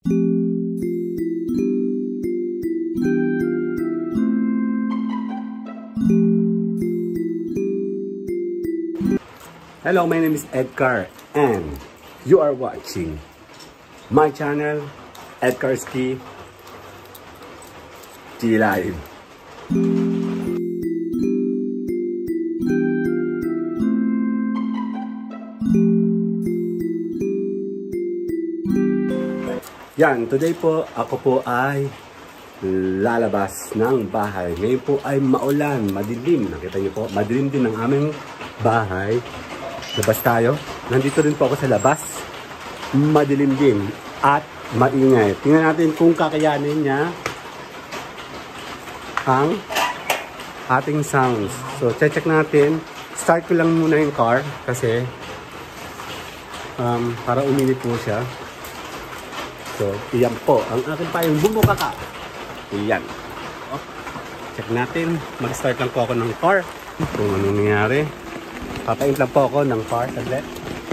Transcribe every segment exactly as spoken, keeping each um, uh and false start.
Hello, my name is Edgar and you are watching my channel, Edgarski T Live. Yan, today po ako po ay lalabas ng bahay. Ngayon po ay maulan, madilim. Nakita niyo po, madilim din ang aming bahay. Labas tayo. Nandito rin po ako sa labas. Madilim din at maingay. Tingnan natin kung kakayanin niya ang ating sounds. So, check natin. Start ko lang muna yung car kasi um, para uminit po siya. So, iyan po. Ang akin pa yung bumuka ka. Iyan. Oh, check natin. Mag-start lang po ako ng car. Kung anong nangyari. Papaint lang po ako ng car. Saglit.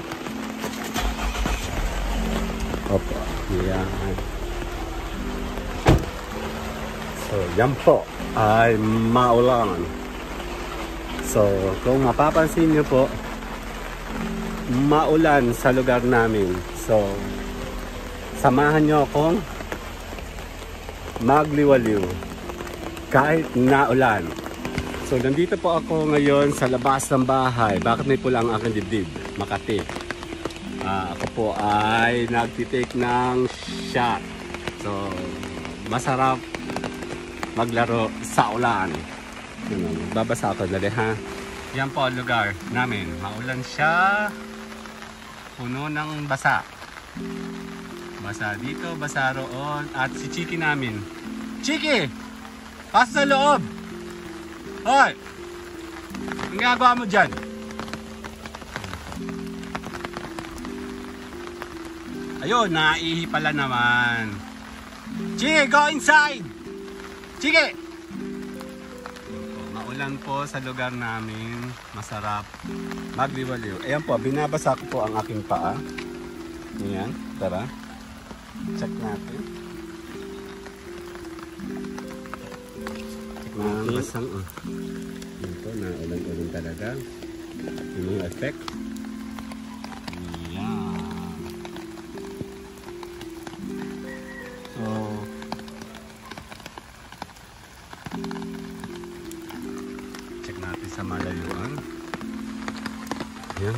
Opo. Yan. So, yan po. Ay maulan. So, kung mapapansin nyo po, maulan sa lugar namin. So, samahan nyo akong magliwaliw kahit naulan. So, nandito po ako ngayon sa labas ng bahay. Bakit may pula ang aking dibdib? Makati. Uh, ako po ay nagtitake ng shot. So, masarap maglaro sa ulan. Babasa ako dali ha. Yan po ang lugar namin. Maulan siya. Puno ng basa. Basa dito, basa roon. At si Chiki namin. Chiki! Pasok sa loob! Hoy! Ang ginagawa mo dyan? Ayun, naihi pala naman. Chiki, go inside! Chiki! Maulan po sa lugar namin. Masarap magliwaliw. Ayan po, binabasa ko po ang aking paa. Ayan, tara. Check natin. Check natin. Basang, oh. Ayan po, naulan-ulan talaga. Yun yung effect. Ayan. So, check natin sa malayuan. Ayan.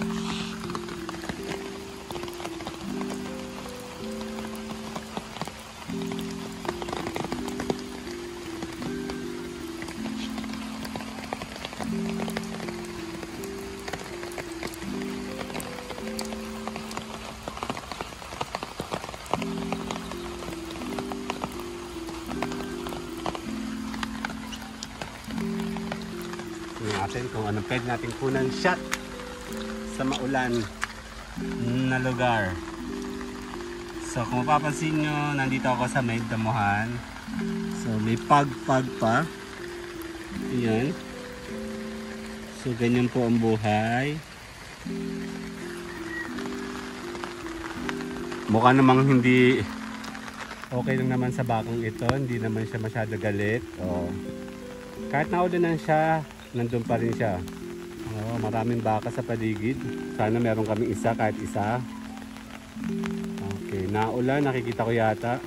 Natin kung anong pwede natin kunang shot sa maulan na lugar. So kung mapapansin nyo, nandito ako sa may damuhan. So may pag-pag pa. Ayan. So ganyan po ang buhay. Mukha namang hindi okay lang naman sa bakong ito. Hindi naman siya masyado galit. O, kahit naulanan siya, nandun pa rin siya. Oh, maraming baka sa paligid. Sana meron kaming isa, kahit isa. Okay, naulan, nakikita ko yata.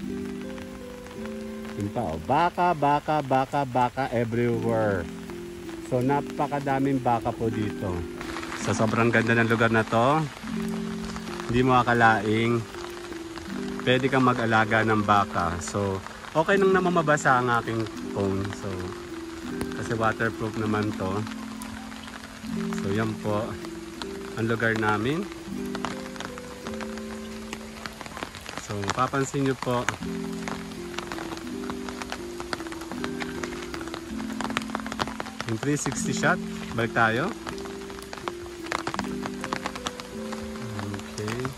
Yun pa, oh. Baka, baka, baka, baka everywhere. So, napakadaming baka po dito. So, sobrang ganda ng lugar na to. Hindi mo akalaing pwede kang mag-alaga ng baka. So, okay nang naman mabasa ang aking phone. So, kasi waterproof naman to. So yan po ang lugar namin. So papansin nyo po, yung three sixty shot. Balik tayo. Okay.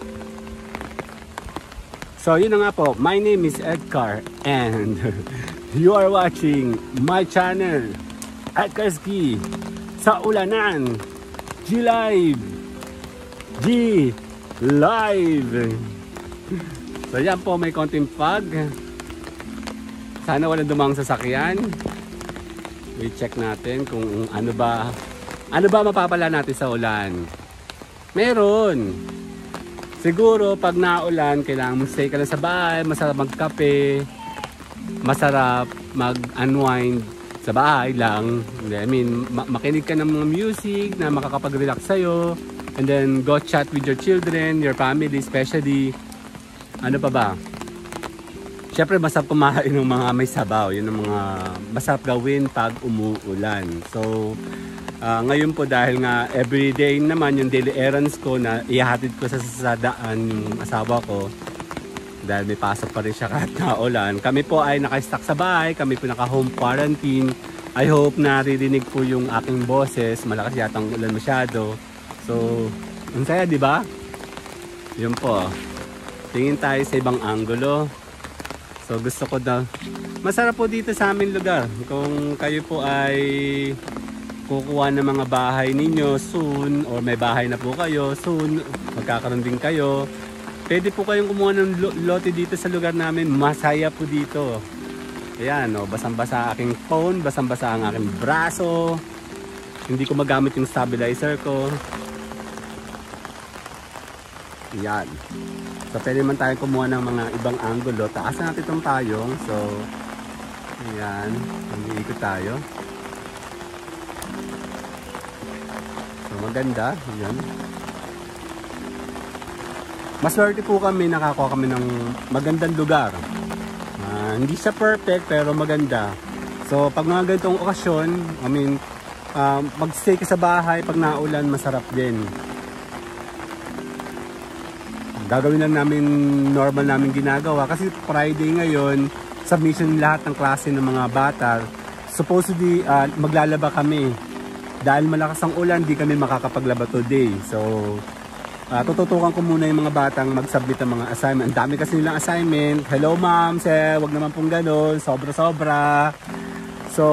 So yun na nga po, my name is Edgar and You are watching my channel at Karski sa Ulanan G Live G Live. So yan po, may konting fog. Sana walang dumang sasakyan. I-check natin kung ano ba ano ba mapapala natin sa ulan. Meron. Siguro pag naulan, kailangan mo stay ka lang sa bahay, masarap magkape, masarap mag-unwind sa bahay lang. I mean, makinig ka ng mga music na makakapag-relax sa'yo, and then go chat with your children, your family especially. Ano pa ba? Siyempre masarap kumain ng mga may sabaw. Yun ang mga masarap gawin pag umuulan. So Uh, ngayon po dahil nga everyday naman yung daily errands ko na ihahatid ko sa sasadaan yung asawa ko dahil may pasok pa rin siya kahit naulan. Kami po ay naka-stuck sa bahay, kami po naka-home quarantine. I hope naririnig po yung aking boses, malakas yata ang ulan masyado. So, ang saya, di ba? Yun po. Tingin tayo sa ibang angulo. So, gusto ko daw. Masarap po dito sa aming lugar. Kung kayo po ay kukuha ng mga bahay ninyo soon, or may bahay na po kayo soon, magkakaroon din kayo, pwede po kayong kumuha ng lote dito sa lugar namin. Masaya po dito. Ayan, no, basang-basa aking phone, basang-basa ang aking braso, hindi ko magamit yung stabilizer ko. Ayan, so pwede man tayo kumuha ng mga ibang angulo. Taasan natin itong payong. So ayan, mag-iikot tayo. Maganda, yan. Maswerte po kami, nakakuha kami ng magandang lugar. Uh, hindi siya perfect pero maganda. So pag mga ganitong okasyon, I mean, uh, magstay ka sa bahay pag naulan, masarap din. Gagawin lang namin normal namin ginagawa kasi Friday ngayon, submission lahat ng klase ng mga bata. Supposedly uh, maglalaba kami. Dahil malakas ang ulan, di kami makakapaglaba today. So, uh, tututukan ko muna yung mga batang mag-submit ng mga assignment. Ang dami kasi nilang assignment. Hello ma'am, sir, wag naman pong ganun. Sobra-sobra. So,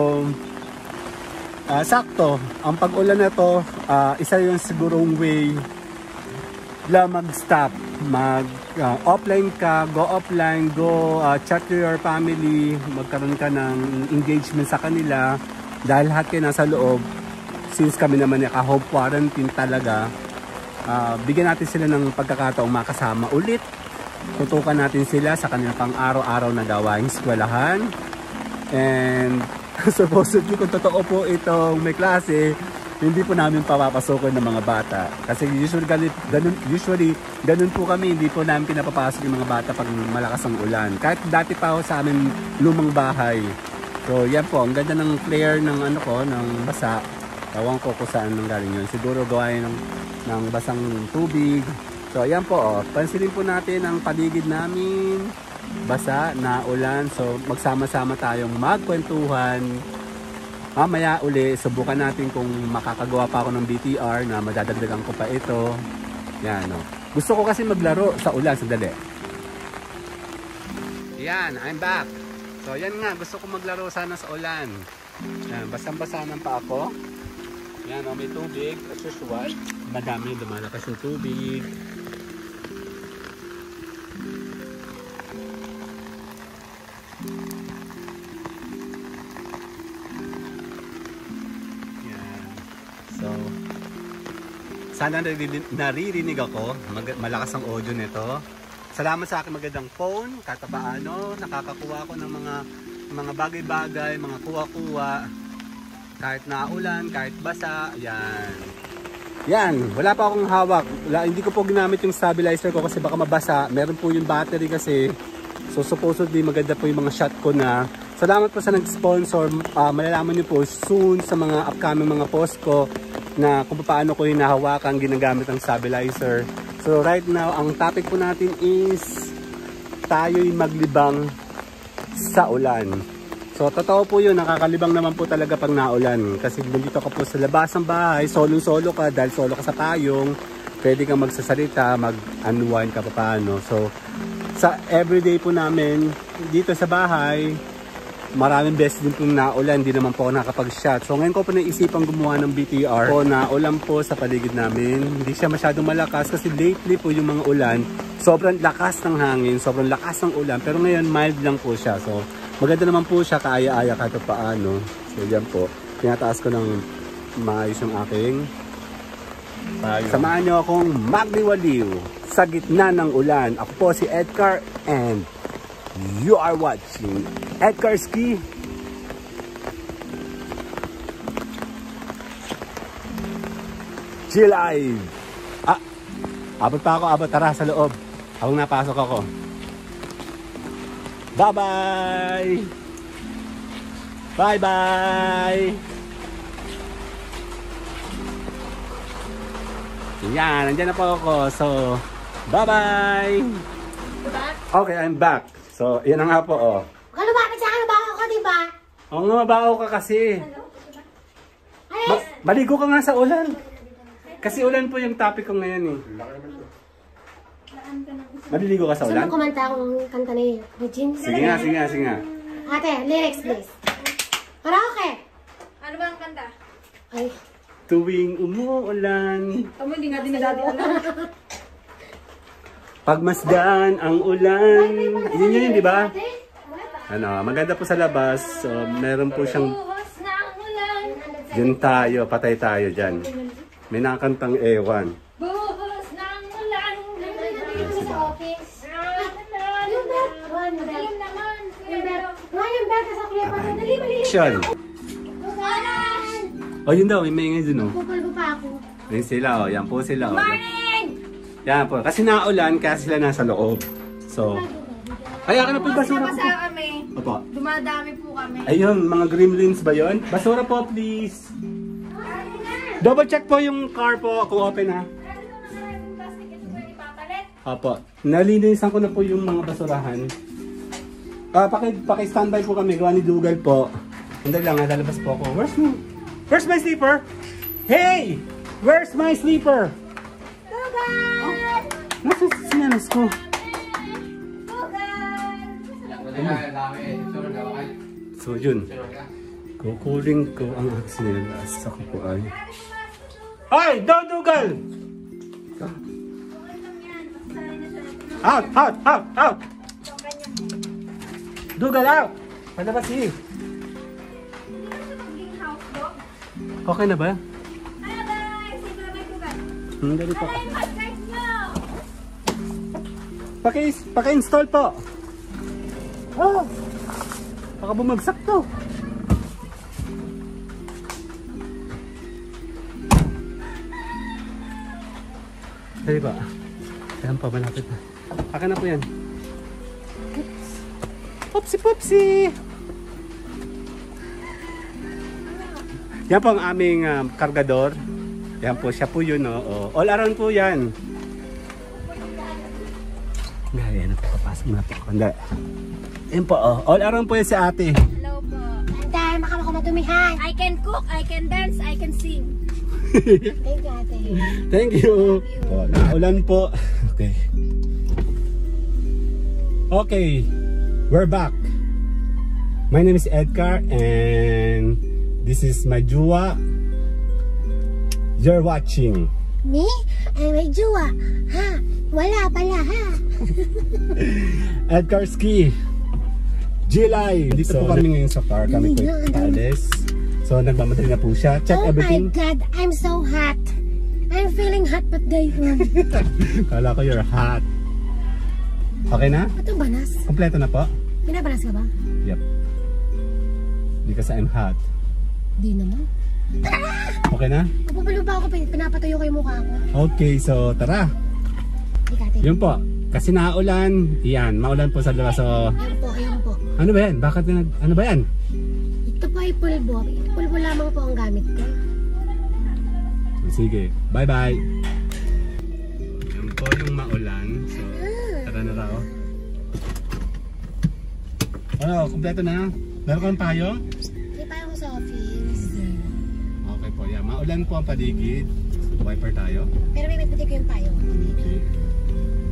uh, sakto. Ang pag-ulan na to, uh, isa yung sigurong way lang mag-stop. Mag-offline uh, ka, go offline, go uh, chat to your family. Magkaroon ka ng engagement sa kanila. Dahil lahat kayo nasa loob, since kami naman naka-home quarantine talaga, uh, bigyan natin sila ng pagkakataong makasama ulit. Tutukan natin sila sa kanilang pang araw-araw na gawaing eskwelahan. And supposedly kung totoo po itong may klase, hindi po namin papapasokin ng mga bata. Kasi usually ganun, usually ganun po kami, hindi po namin pinapapasok yung mga bata pag malakas ang ulan. Kahit dati pa ako sa amin lumang bahay. So yan po, ang ganda ng flare ng ano ko, ng basa. Tawang ko kung saan nang galing yun. Siguro gawain ng, ng basang tubig. So yan po, oh, pansinin po natin ang paligid namin. Basa, na ulan. So magsama-sama tayong magkwentuhan. Mamaya uli, subukan natin kung makakagawa pa ako ng B T R na madadagdagan ko pa ito. Yan, oh. Gusto ko kasi maglaro sa ulan, sandali. Yan, I'm back. So yan nga, gusto ko maglaro sana sa ulan. Yan, basang-basa ng pa ako. Yan, oh, may tubig as usual. Madami lumalakas yung tubig. Yan. So sana naririnig ako. Malakas ang audio nito. Salamat sa aking magandang phone, kahit paano nakakakuha ko ng mga mga bagay-bagay, mga kuha-kuha, kahit naulan, kahit basa. Yan. Yan, wala pa akong hawak. Wala, hindi ko po ginamit yung stabilizer ko kasi baka mabasa. Meron po yung battery kasi. So supposedly maganda po yung mga shot ko na. Salamat po sa nag-sponsor. Uh, malalaman niyo po soon sa mga upcoming mga post ko na kung paano ko hinahawakan, ginagamit ang stabilizer. So right now, ang topic po natin is tayo'y maglibang sa ulan. So totoo po yun, nakakalibang naman po talaga pag naulan. Kasi nandito ka po sa labas ng bahay, solo-solo ka, dahil solo ka sa payong, pwede kang magsasalita, mag-unwind ka pa paano. So sa everyday po namin, dito sa bahay, maraming beses din pong naulan, hindi naman po ako nakapag-shot. So ngayon ko po naisipang gumawa ng B T R. Po naulan po sa paligid namin. Hindi siya masyadong malakas kasi lately po yung mga ulan, sobrang lakas ng hangin, sobrang lakas ng ulan. Pero ngayon mild lang po siya. So maganda naman po siya, kaaya-aya kahit paano. So yan po, tinataas ko ng maayos yung aking payo. Samahan nyo akong magliwaliw sa gitna ng ulan. Ako po si Edgar and you are watching Edgar Ski. Chill Live. Ah, abot pa ako, abot. Tara sa loob. Habang napasok ako. Bye-bye! Bye-bye! Yan, nandiyan na po ako. So, bye-bye! Okay, I'm back. So, yan na nga po, oh. Kung lumapit sa akin, mabaho ka, diba? Oo nga, mabaho ka kasi. Ma maligo ka nga sa ulan. Kasi ulan po yung topic ko ngayon, eh. Maliligo ka sa ulan? Gusto mo kumanta akong kanta ni Regine? Sige nga, sige nga, sige nga. Ate, lyrics please. Karaoke! Ano ba ang kanta? Ay. Tuwing umuulan, Tama, hindi nga din ni Daddy alam. pagmasdan ang ulan. Yun yun, di ba? Ano, maganda po sa labas. So, meron po siyang... Buhos ng ulan. Diyan tayo, patay tayo dyan. May nakakantang ewan. Buhos ng ulan. Sa office. Yung belt. One Yung belt. naman. Yung belt. Yung belt sa kuya pa. Dali, mali. Action! Oh, yun daw, may maingay dun, oh. Pupulbo pa ako. Ayun sila, oh. Yan po sila, oh. Morning! Yan po. Kasi naulan, kaya sila nasa loob. So, kaya ka na po yung basura po. Basa kami. Opo. Dumadami po kami. Ayun, mga gremlins ba yun? Basura po, please. Double check po yung car po kung open, ha. Opo. Nalinisan ko na po yung mga basurahan. Ah, paki, paki-standby po kami. Gawa ni Dugal po. Hindi lang, ha. Lalabas po ako. Where's my, where's my sleeper? Hey! Where's my sleeper? Dugal! Nasa sinanas ko. So yun, kukuling ko ang sinilas. Ako po ay... Ay! Don't Dugal! Out! Out! Out! Out! Dugal out! Palabas eh! Okay na ba? Hello guys! Ito na Dugal. Hmm, dali po. Ano yung podcast nyo? Paki- Paki-install po! Oh! Baka bumagsak to! Dali ba? Ayan pa, malapit na. Akin na po yan. Oops! Popsi popsi! Yan po ang aming um, kargador. Yan po, siya po yun. Oh. Oh. All around po yan. Gaya na po, papasok na po. Hindi. Yan po, oh. All around po yan si ate. Hello po. Anday, makama ko matumihan. I can cook, I can dance, I can sing. Thank you, ate. Thank you. Po, naulan po. Okay. Okay. We're back. My name is Edgar and this is my Jua. You're watching. Me? Ay, may jowa. Ha? Wala pala, ha? Edgar Ski. G-Live. Dito po kami ngayon sa car. Kami po yung Palace. So, nagmamadali na po siya. Check Oh everything. my God, I'm so hot. I'm feeling hot but gayun. Kala ko you're hot. Okay na? Ito banas? Kompleto na po? Pinabanas ka ba? Yep. Because I'm hot. Di naman. Okay na? Napupulo pa ako, pin- pinapatuyo ko yung mukha ko. Okay, so tara. Di ka, ate. Yun po. Kasi naulan. Yan, maulan po sa labas. So, Ayan po, ayan po. ano ba yan? Bakit nag... Ano ba yan? Ito po ay pulbo. Pulbo lamang po ang gamit ko. Sige. Bye-bye. Yan po yung maulan. So, tara na raw. Ano, kumpleto na? Meron kang payong? Hindi pa ako sa office. Okay po, yan. Maulan po ang paligid. Wiper tayo. Pero may puti ko yung payo. Okay.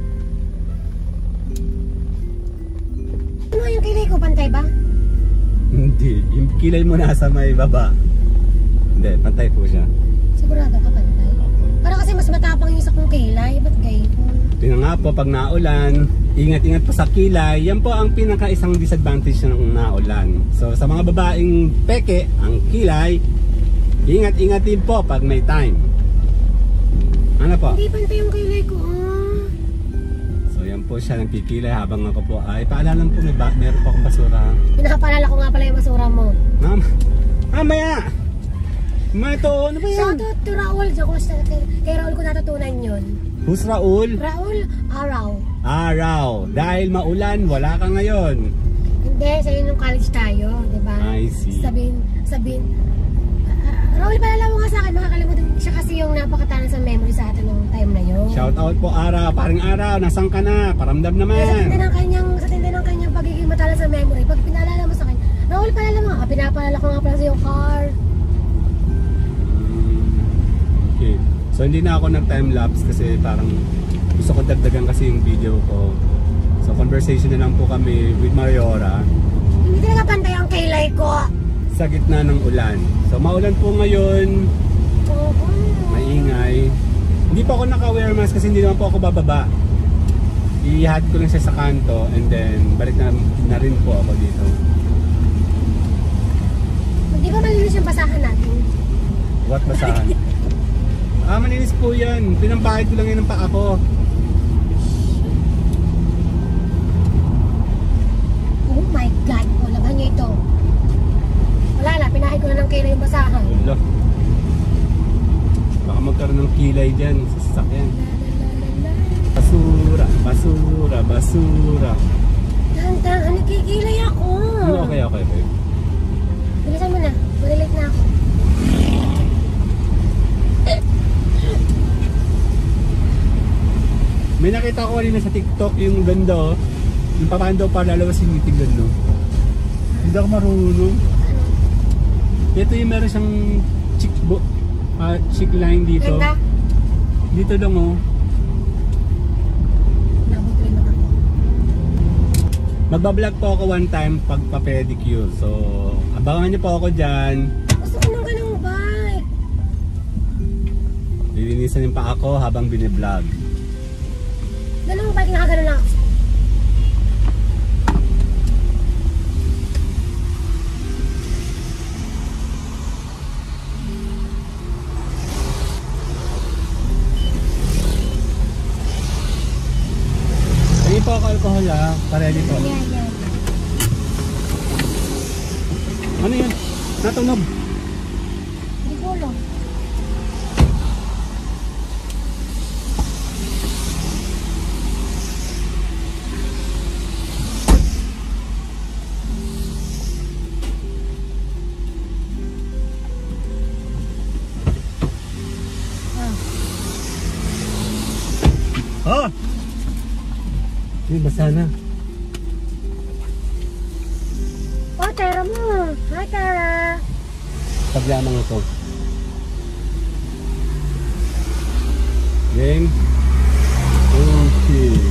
Ano yung kilay ko? Pantay ba? Hindi, yung kilay mo nasa may baba. Hindi, pantay po siya. Sigurado ka pantay? Parang kasi mas matapang yung sa kong kilay. Ba't gayon? Tingnan nga po, pag naulan, ingat-ingat po sa kilay. Yan po ang pinaka-isang disadvantage ng naulan. So sa mga babaeng peke, ang kilay, ingat-ingat din po pag may time. Ano po? Hindi pantay yung kilay ko. Ah. So yan po siya, nagkikilay habang ako po ay paalala po, may ba meron po akong basura. Pinapaalala ko nga pala yung basura mo. Ma'am, mamaya! Mato, ano ba yan? Shoutout to Raul. Diyan ko, kay, kay Raul ko natutunan yun. Who's Raul? Raul Araw. Araw. Dahil maulan, wala ka ngayon. Hindi, sa yun yung college tayo, di ba? I see. Sabihin, sabihin, uh, Raul, paalala mo nga sa akin, makakalimutan siya kasi yung napakatanan sa memory sa atin ng time na yun. Shout out po Araw, paring Araw, nasan ka na? Paramdam naman. Kaya sa tinda ng kanyang, sa tinda ng kanyang pagiging matalas sa memory, pag pinaalala mo sa akin, Raul, paalala mo nga, pinapaalala ko nga pala sa yung car. Okay. So hindi na ako nag-time-lapse kasi parang gusto ko dagdagan kasi yung video ko. So conversation na lang po kami with Mariora Hindi talaga pantay ang kilay ko. sa gitna ng ulan. So maulan po ngayon, Oo. maingay. Hindi pa ako naka-wear mask kasi hindi naman po ako bababa. Ihad ko lang siya sa kanto and then balik na, na rin po ako dito. Hindi ba malinis yung basahan natin? What basahan? Ah, malinis po yan. Pinampahid ko lang yan ng paa ko. Oh my God, o laban niyo ito. Wala na, pinahid ko na ng kilay yung basahan. Wala. Baka magkaroon ng kilay dyan sa sasakyan. Basura, basura, basura. Dahan-dahan, nagkikilay ako. Ano, okay, okay, okay. Bilisan mo na, malilate na ako. May nakita ko kanina sa TikTok yung ganda, oh. Yung paano daw para lalawasin yung tignan, no? Hindi ako marunong. Ito yung meron siyang chick, bo, uh, chick line dito. Ganda? Dito lang, oh. Nabutuin mo ako. Magbablog po ako one time pag pa-pedicure. So, abangan niyo po ako dyan. Gusto ko ng ganong bike. Lilinisan yung pa ako habang biniblog. Ganong bike, nakagano lang ako. Hindi po ako alcohol, ah. Pareli po. Yan, yan. Ano yun? Natunog. Hindi ko alam. Oh! Hindi, basa na. Oh, Tara mo. Hi, Tara. Paglamang ito. Game. Okay.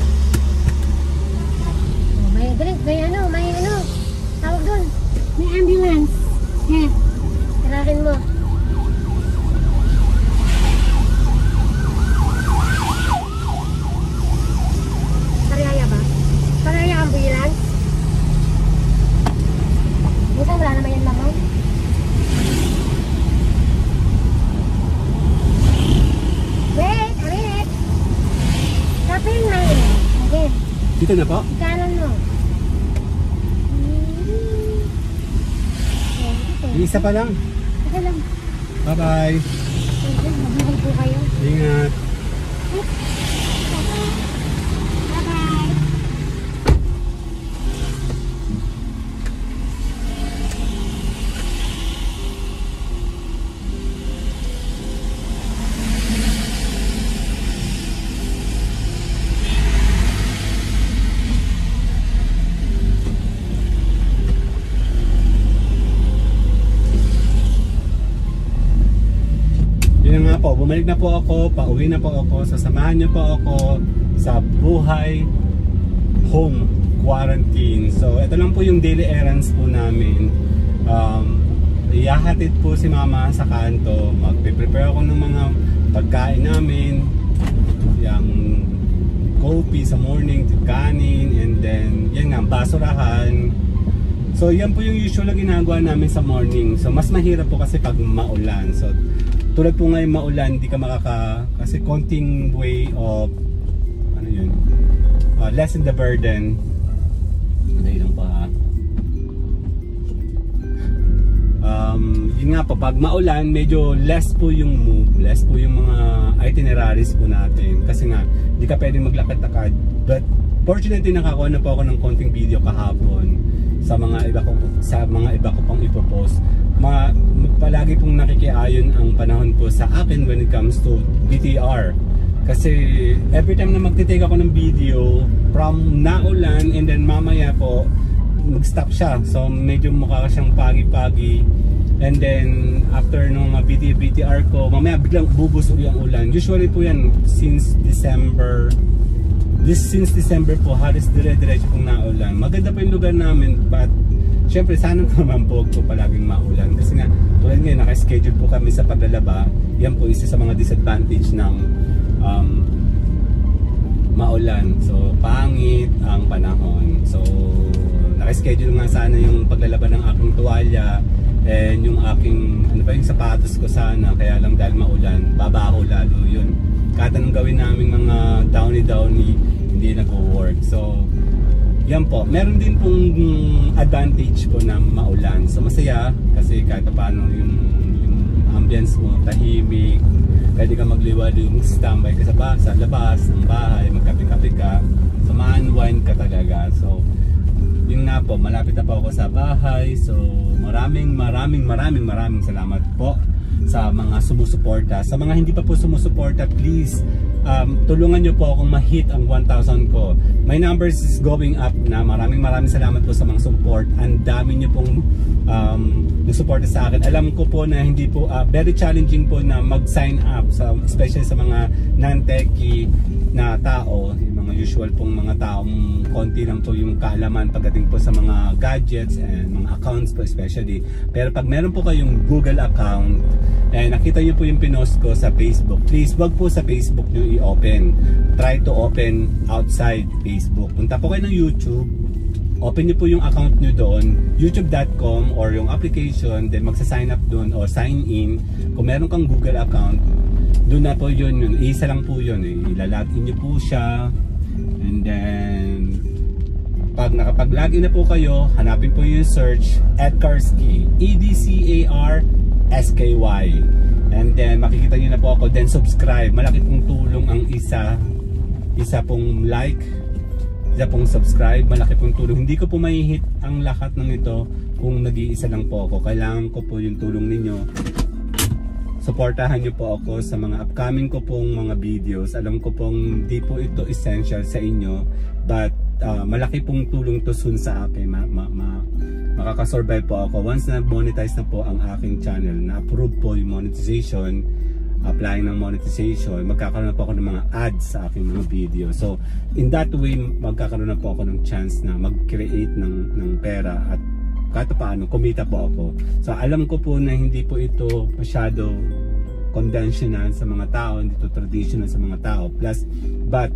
Oh, may, dali, may ano, may ano. Tawag doon. May ambulance. Yan. Tarakin mo. Paraya ba? Paraya ambulance? Bukan wala naman yan laman. Wait, a minute. Kapin na yun. Again. Dito na po? Kanan mo. Yung isa pa lang. Ito lang. Bye-bye. Mabuhay po kayo. Ingat. Bye-bye. Yun nga po, bumalik na po ako, pauwi na po ako, sasamahan niyo po ako sa buhay home quarantine. So ito lang po yung daily errands po namin. Um, ihahatid po si mama sa kanto. Magpe-prepare ako ng mga pagkain namin. Yung coffee sa morning, kanin, and then yan nga, basurahan. So yan po yung usual na ginagawa namin sa morning. So mas mahirap po kasi pag maulan. So tulad po ngayon maulan, hindi ka makaka, kasi konting way of ano yun, uh, lessen the burden. Dahil lang pa ha. Um, yun nga po, pag maulan, medyo less po yung move, less po yung mga itineraries po natin. Kasi nga, hindi ka pwedeng maglakad-lakad. But fortunately, nakakuha na po ako ng konting video kahapon sa mga iba ko, sa mga iba ko pang ipropose. Mga, palagi pong nakikiayon ang panahon po sa akin when it comes to B T R. Kasi every time na magtitake ako ng video from naulan and then mamaya po mag-stop siya. So medyo mukha siyang pagi-pagi. And then after nung B T R ko, mamaya biglang bubus uli ang ulan. Usually po yan since December. This since December po, halos dire-diretso pong naulan. Maganda po yung lugar namin, but syempre sana naman po po palaging maulan. Kasi nga, tulad ngayon, naka-schedule po kami sa paglalaba. Yan po isa sa mga disadvantage ng um, maulan. So pangit ang panahon. So naka-schedule nga sana yung paglalaba ng aking tuwalya and yung aking, ano pa yung sapatos ko sana, kaya lang dahil maulan, babaho lalo yun. Kahit anong gawin namin mga downy-downy, hindi nag-work. So, yan po. Meron din pong advantage po na maulan. So, masaya kasi kahit paano yung, yung ambience mo, tahimik, pwede ka magliwalo, standby ka sa, ba sa labas ng bahay, magkape-kape ka, so ma-unwind ka talaga. So, yun nga po, malapit na po ako sa bahay. So maraming maraming maraming maraming salamat po sa mga sumusuporta. Sa mga hindi pa po sumusuporta, please um, tulungan nyo po akong ma-hit ang one thousand ko. My numbers is going up na. Maraming maraming salamat po sa mga support. Ang dami nyo pong um, nasuporta sa akin. Alam ko po na hindi po uh, very challenging po na mag-sign up, sa, especially sa mga non-techie na tao, yung mga usual pong mga taong konti lang po yung kaalaman pagdating po sa mga gadgets and mga accounts po especially. Pero pag meron po kayong Google account and nakita nyo po yung pinost ko sa Facebook, please wag po sa Facebook nyo i-open. Try to open outside Facebook. Punta po kayo ng YouTube, open nyo po yung account nyo doon, youtube dot com or yung application, then magsa-sign up doon or sign in. Kung meron kang Google account, doon na po yun, yun. Isa lang po yun, eh. Ilalagin nyo po siya, and then pag nakapag-login na po kayo, hanapin po yung search Edcarsky, E D C A R S K Y, and then makikita nyo na po ako, then subscribe. Malaki pong tulong ang isa isa pong like, isa pong subscribe, malaki pong tulong. Hindi ko po mai-hit ang lahat ng ito kung nag-iisa lang po ako. Kailangan ko po yung tulong ninyo. Suportahan nyo po ako sa mga upcoming ko pong mga videos. Alam ko pong hindi po ito essential sa inyo, but uh, malaki pong tulong to soon sa akin. Ma ma ma makakasurvive po ako. Once na monetize na po ang aking channel, na-approve po yung monetization, applying ng monetization, magkakaroon na po ako ng mga ads sa aking mga video. So, in that way, magkakaroon na po ako ng chance na mag-create ng, ng pera at kahit paano, kumita po ako. So alam ko po na hindi po ito masyado conventional sa mga tao, hindi ito traditional sa mga tao. Plus, but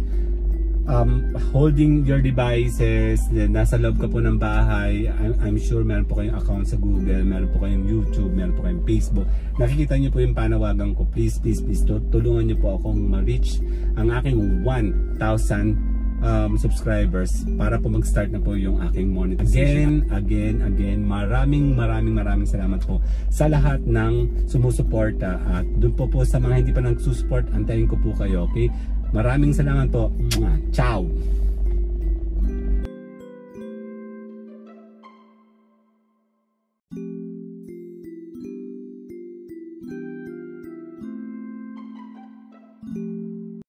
um, holding your devices, nasa loob ka po ng bahay, I'm, I'm sure meron po kayong account sa Google, meron po kayong YouTube, meron po kayong Facebook. Nakikita niyo po yung panawagan ko. Please, please, please, tulungan niyo po akong ma-reach ang aking one thousand Um, subscribers para po mag-start na po yung aking monetization. Again, again, again, maraming maraming maraming salamat po sa lahat ng sumusuporta, at doon po po sa mga hindi pa nagsusupport, antayin ko po kayo, okay? Maraming salamat po. Ciao!